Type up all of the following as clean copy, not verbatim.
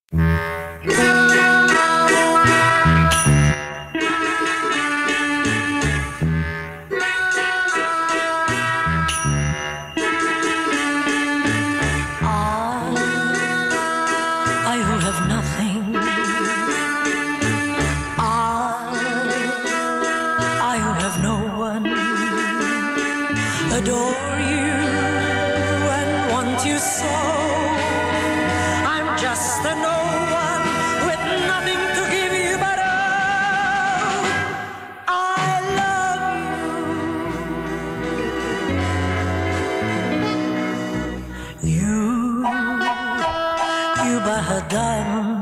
I who have nothing, I who have no one, adore you and want you so. I'm just a no one with nothing to give you, but oh, I love you. You buy her diamond,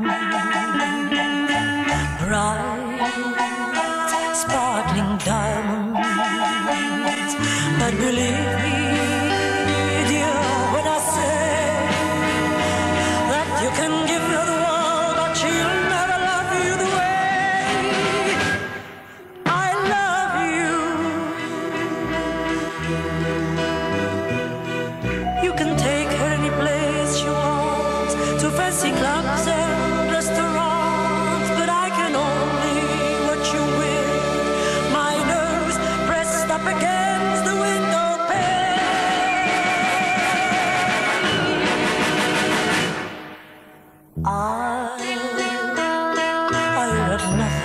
bright, sparkling diamonds. But believe me, dear, when I say that you can give her the world, but she'll never love you the way I love you. You can take her any place she wants, to fancy clubs and restaurants, but I can only watch you with my nose pressed up against the window pane. I have nothing.